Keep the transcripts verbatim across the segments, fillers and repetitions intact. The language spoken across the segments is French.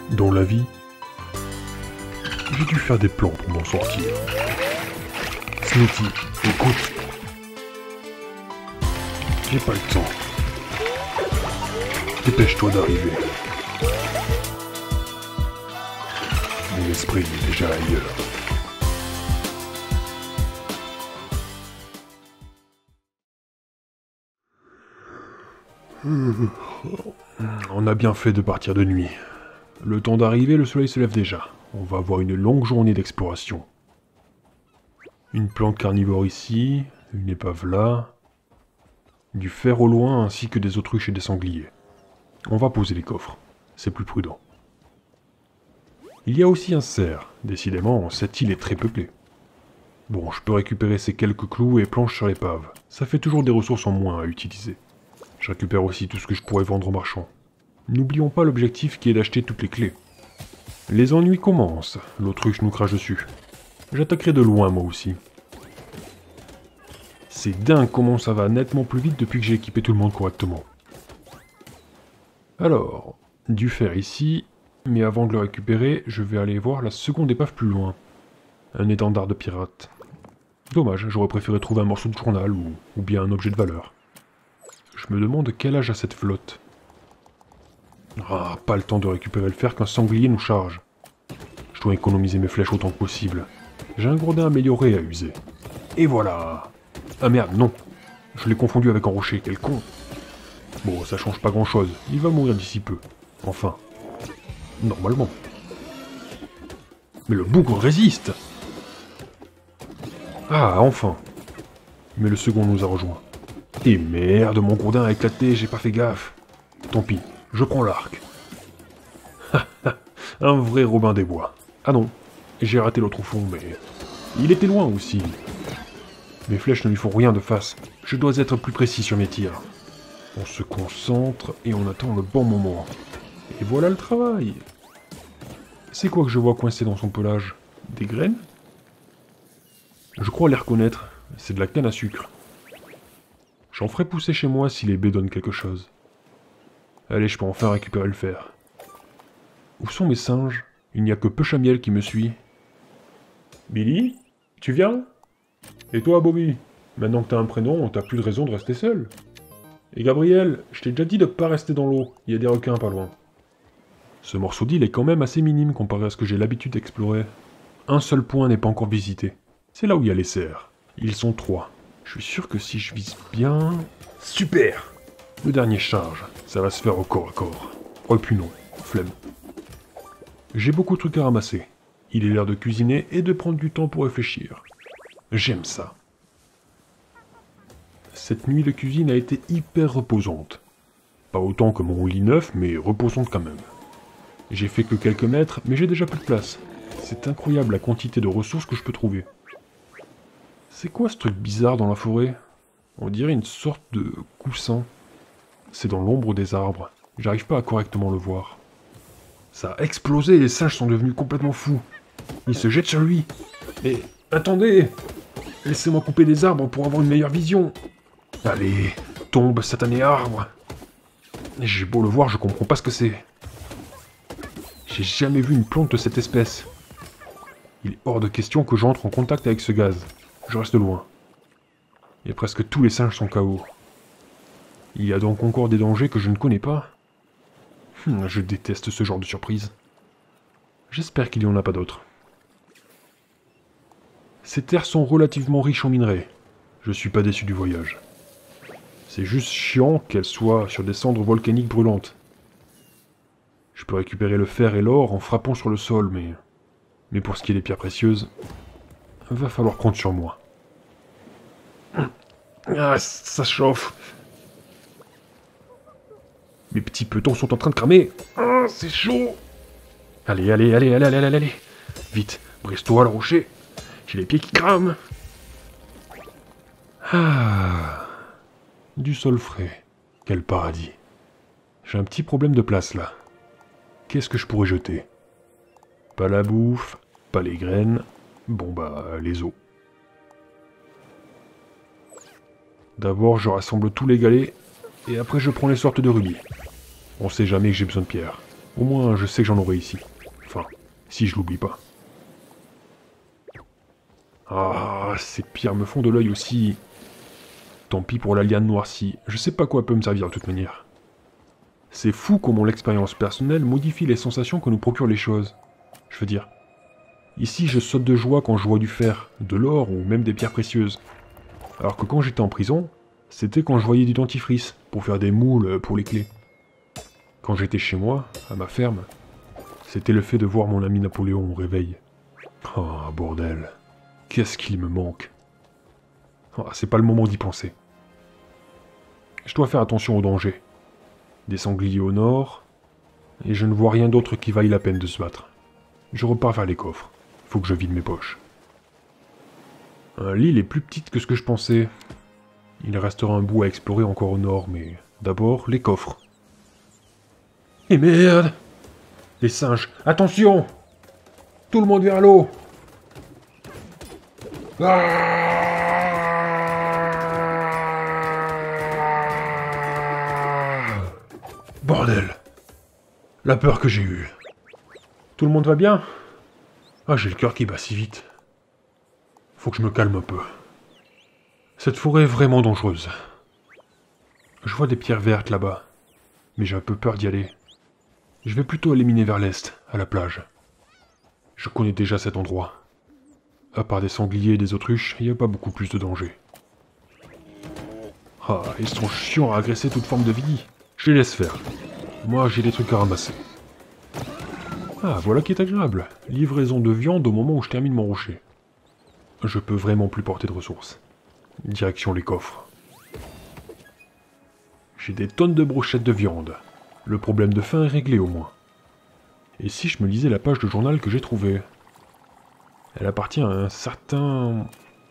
Dans la vie, j'ai dû faire des plans pour m'en sortir. Smithy, écoute. J'ai pas le temps. Dépêche-toi d'arriver. Mon esprit est déjà ailleurs. On a bien fait de partir de nuit. Le temps d'arriver, le soleil se lève déjà. On va avoir une longue journée d'exploration. Une plante carnivore ici, une épave là, du fer au loin ainsi que des autruches et des sangliers. On va poser les coffres, c'est plus prudent. Il y a aussi un cerf, décidément cette île est très peuplée. Bon, je peux récupérer ces quelques clous et planches sur l'épave, ça fait toujours des ressources en moins à utiliser. Je récupère aussi tout ce que je pourrais vendre aux marchands. N'oublions pas l'objectif qui est d'acheter toutes les clés. Les ennuis commencent, l'autruche nous crache dessus. J'attaquerai de loin moi aussi. C'est dingue comment ça va nettement plus vite depuis que j'ai équipé tout le monde correctement. Alors, du fer ici, mais avant de le récupérer, je vais aller voir la seconde épave plus loin. Un étendard de pirate. Dommage, j'aurais préféré trouver un morceau de journal ou, ou bien un objet de valeur. Je me demande quel âge a cette flotte. Ah, pas le temps de récupérer le fer qu'un sanglier nous charge. Je dois économiser mes flèches autant que possible. J'ai un gourdin amélioré à user. Et voilà. Ah merde, non. Je l'ai confondu avec un rocher, quel con. Bon, ça change pas grand chose. Il va mourir d'ici peu. Enfin. Normalement. Mais le bougre résiste. Ah, enfin. Mais le second nous a rejoints. Et merde, mon gourdin a éclaté, j'ai pas fait gaffe. Tant pis, je prends l'arc. Un vrai Robin des Bois. Ah non, j'ai raté l'autre au fond, mais... il était loin aussi. Mes flèches ne lui font rien de face. Je dois être plus précis sur mes tirs. On se concentre et on attend le bon moment. Et voilà le travail. C'est quoi que je vois coincé dans son pelage? Des graines? Je crois les reconnaître. C'est de la canne à sucre. J'en ferai pousser chez moi si les baies donnent quelque chose. Allez, je peux enfin récupérer le fer. Où sont mes singes? Il n'y a que Peuchamiel qui me suit. Billy? Tu viens? Et toi, Bobby? Maintenant que t'as un prénom, t'as plus de raison de rester seul. Et Gabriel, je t'ai déjà dit de pas rester dans l'eau, il y a des requins pas loin. Ce morceau d'île est quand même assez minime comparé à ce que j'ai l'habitude d'explorer. Un seul point n'est pas encore visité. C'est là où il y a les cerfs. Ils sont trois. Je suis sûr que si je vise bien... Super! Le dernier charge, ça va se faire au corps à corps. Oh puis non, flemme. J'ai beaucoup de trucs à ramasser. Il est l'heure de cuisiner et de prendre du temps pour réfléchir. J'aime ça. Cette nuit de cuisine a été hyper reposante. Pas autant que mon lit neuf, mais reposante quand même. J'ai fait que quelques mètres, mais j'ai déjà plus de place. C'est incroyable la quantité de ressources que je peux trouver. C'est quoi ce truc bizarre dans la forêt? On dirait une sorte de coussin. C'est dans l'ombre des arbres. J'arrive pas à correctement le voir. Ça a explosé et les singes sont devenus complètement fous. Ils se jettent sur lui. Mais attendez! Laissez-moi couper des arbres pour avoir une meilleure vision. Allez, tombe, satané arbre. J'ai beau le voir, je comprends pas ce que c'est. J'ai jamais vu une plante de cette espèce. Il est hors de question que j'entre en contact avec ce gaz. Je reste loin. Et presque tous les singes sont K O. Il y a donc encore des dangers que je ne connais pas. Hum, je déteste ce genre de surprise. J'espère qu'il n'y en a pas d'autres. Ces terres sont relativement riches en minerais. Je suis pas déçu du voyage. C'est juste chiant qu'elles soient sur des cendres volcaniques brûlantes. Je peux récupérer le fer et l'or en frappant sur le sol, mais... Mais pour ce qui est des pierres précieuses, va falloir compter sur moi. Ah, ça chauffe. Mes petits petons sont en train de cramer. Ah, c'est chaud. Allez, allez, allez, allez, allez, allez, allez. Vite, brise-toi le rocher. J'ai les pieds qui crament. Ah, du sol frais. Quel paradis. J'ai un petit problème de place là. Qu'est-ce que je pourrais jeter? Pas la bouffe, pas les graines. Bon bah, les os. D'abord, je rassemble tous les galets, et après je prends les sortes de rubis. On sait jamais que j'ai besoin de pierre. Au moins, je sais que j'en aurai ici. Enfin, si je l'oublie pas. Ah, ces pierres me font de l'œil aussi. Tant pis pour la liane noircie, je sais pas quoi peut me servir de toute manière. C'est fou comment l'expérience personnelle modifie les sensations que nous procurent les choses. Je veux dire, ici je saute de joie quand je vois du fer, de l'or ou même des pierres précieuses. Alors que quand j'étais en prison, c'était quand je voyais du dentifrice pour faire des moules pour les clés. Quand j'étais chez moi, à ma ferme, c'était le fait de voir mon ami Napoléon au réveil. Oh, bordel. Qu'est-ce qu'il me manque. Oh, c'est pas le moment d'y penser. Je dois faire attention aux dangers. Des sangliers au nord, et je ne vois rien d'autre qui vaille la peine de se battre. Je repars vers les coffres. Faut que je vide mes poches. L'île est plus petite que ce que je pensais. Il restera un bout à explorer encore au nord, mais d'abord les coffres. Et merde! Les singes, attention! Tout le monde vers l'eau! Ah! Bordel! La peur que j'ai eue. Tout le monde va bien? Ah, j'ai le cœur qui bat si vite. Faut que je me calme un peu. Cette forêt est vraiment dangereuse. Je vois des pierres vertes là-bas, mais j'ai un peu peur d'y aller. Je vais plutôt aller miner vers l'est, à la plage. Je connais déjà cet endroit. À part des sangliers et des autruches, il n'y a pas beaucoup plus de danger. Ah, ils sont chiants à agresser toute forme de vie. Je les laisse faire. Moi, j'ai des trucs à ramasser. Ah, voilà qui est agréable. Livraison de viande au moment où je termine mon rocher. Je peux vraiment plus porter de ressources. Direction les coffres. J'ai des tonnes de brochettes de viande. Le problème de faim est réglé au moins. Et si je me lisais la page de journal que j'ai trouvée? Elle appartient à un certain...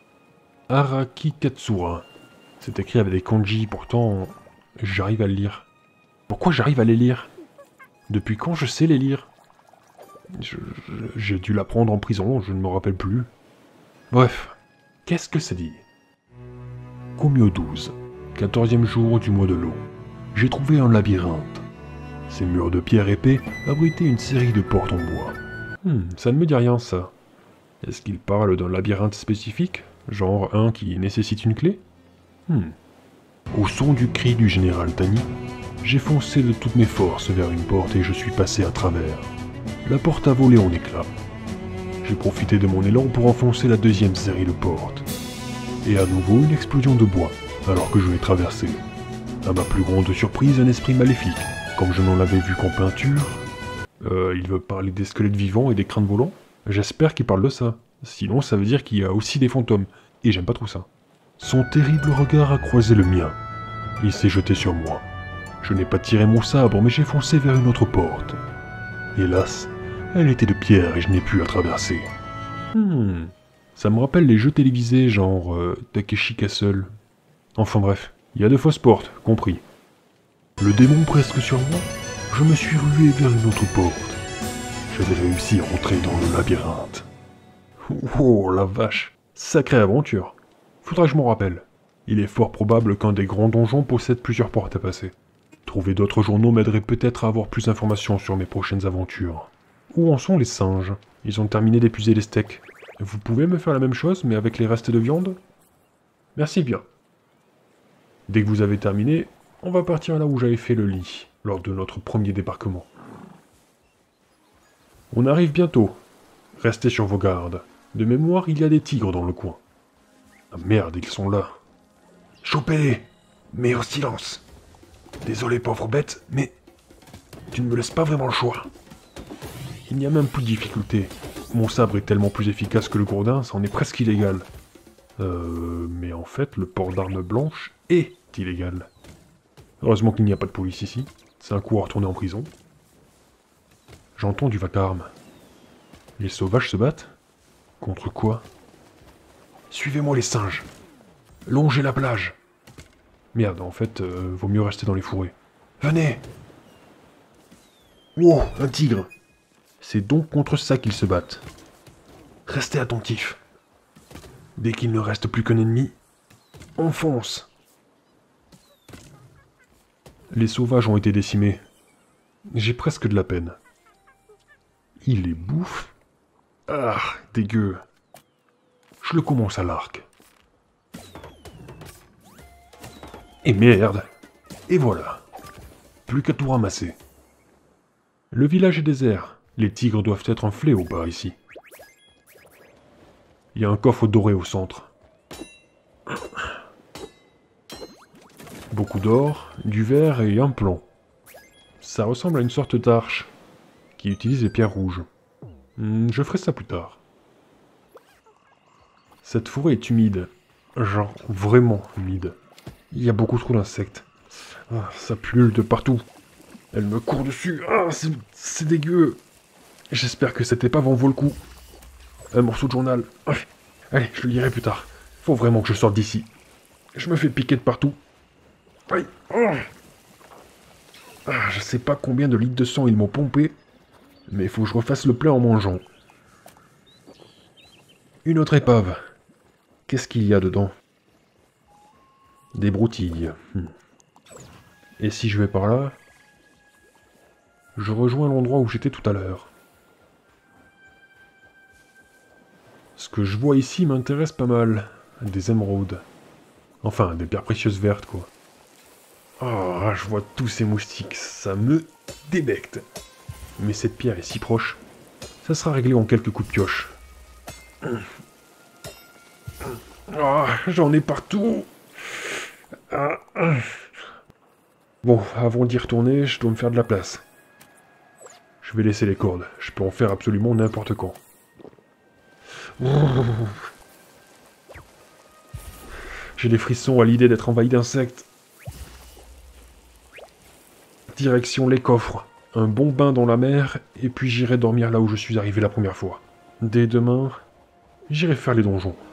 Araki Katsura. C'est écrit avec des kanji, pourtant... J'arrive à le lire. Pourquoi j'arrive à les lire? Depuis quand je sais les lire? je, je, J'ai dû l'apprendre en prison, je ne me rappelle plus. Bref, qu'est-ce que ça dit? Kumyo douze, quatorzième jour du mois de l'eau. J'ai trouvé un labyrinthe. Ces murs de pierre épais abritaient une série de portes en bois. Hmm, ça ne me dit rien ça. Est-ce qu'il parle d'un labyrinthe spécifique? Genre un qui nécessite une clé? Hmm. Au son du cri du général Tani, j'ai foncé de toutes mes forces vers une porte et je suis passé à travers. La porte a volé en éclats. J'ai profité de mon élan pour enfoncer la deuxième série de portes. Et à nouveau une explosion de bois, alors que je l'ai traversé. À ma plus grande surprise, un esprit maléfique, comme je n'en avais vu qu'en peinture. Euh, il veut parler des squelettes vivants et des crânes volants? J'espère qu'il parle de ça. Sinon, ça veut dire qu'il y a aussi des fantômes. Et j'aime pas trop ça. Son terrible regard a croisé le mien. Il s'est jeté sur moi. Je n'ai pas tiré mon sabre, mais j'ai foncé vers une autre porte. Hélas, elle était de pierre et je n'ai pu la traverser. Hmm... Ça me rappelle les jeux télévisés genre euh, Takeshi Castle. Enfin bref, il y a de fausses portes, compris. Le démon presque sur moi, je me suis rué vers une autre porte. J'avais réussi à rentrer dans le labyrinthe. Oh la vache, sacrée aventure. Faudra que je m'en rappelle. Il est fort probable qu'un des grands donjons possède plusieurs portes à passer. Trouver d'autres journaux m'aiderait peut-être à avoir plus d'informations sur mes prochaines aventures. Où en sont les singes? Ils ont terminé d'épuiser les steaks. Vous pouvez me faire la même chose, mais avec les restes de viande? Merci bien. Dès que vous avez terminé, on va partir là où j'avais fait le lit, lors de notre premier débarquement. On arrive bientôt. Restez sur vos gardes. De mémoire, il y a des tigres dans le coin. Ah merde, ils sont là. Chopez-les, mais au silence. Désolé, pauvre bête, mais tu ne me laisses pas vraiment le choix. Il n'y a même plus de difficulté. Mon sabre est tellement plus efficace que le gourdin, ça en est presque illégal. Euh... Mais en fait, le port d'armes blanches est illégal. Heureusement qu'il n'y a pas de police ici. C'est un coup à retourner en prison. J'entends du vacarme. Les sauvages se battent? Contre quoi? Suivez-moi les singes. Longez la plage. Merde, en fait, euh, vaut mieux rester dans les fourrés. Venez! Wow, un tigre! C'est donc contre ça qu'ils se battent. Restez attentifs. Dès qu'il ne reste plus qu'un ennemi, on fonce. Les sauvages ont été décimés. J'ai presque de la peine. Il les bouffe. Ah, dégueu. Je le commence à l'arc. Et merde. Et voilà. Plus qu'à tout ramasser. Le village est désert. Les tigres doivent être un fléau par ici. Il y a un coffre doré au centre. Beaucoup d'or, du verre et un plomb. Ça ressemble à une sorte d'arche qui utilise les pierres rouges. Hmm, je ferai ça plus tard. Cette forêt est humide. Genre vraiment humide. Il y a beaucoup trop d'insectes. Ah, ça pullule de partout. Elle me court dessus. Ah, c'est dégueu. J'espère que cette épave en vaut le coup. Un morceau de journal. Ah, allez, je le lirai plus tard. Faut vraiment que je sorte d'ici. Je me fais piquer de partout. Aïe. Oh. Ah, je sais pas combien de litres de sang ils m'ont pompé, mais il faut que je refasse le plein en mangeant. Une autre épave. Qu'est-ce qu'il y a dedans? Des broutilles. Hmm. Et si je vais par là, je rejoins l'endroit où j'étais tout à l'heure. Ce que je vois ici m'intéresse pas mal. Des émeraudes. Enfin, des pierres précieuses vertes, quoi. Oh, je vois tous ces moustiques, ça me débecte. Mais cette pierre est si proche, ça sera réglé en quelques coups de pioche. Oh, j'en ai partout. Bon, avant d'y retourner, je dois me faire de la place. Je vais laisser les cordes, je peux en faire absolument n'importe quand. J'ai des frissons à l'idée d'être envahi d'insectes. Direction les coffres, un bon bain dans la mer, et puis j'irai dormir là où je suis arrivé la première fois. Dès demain, j'irai faire les donjons.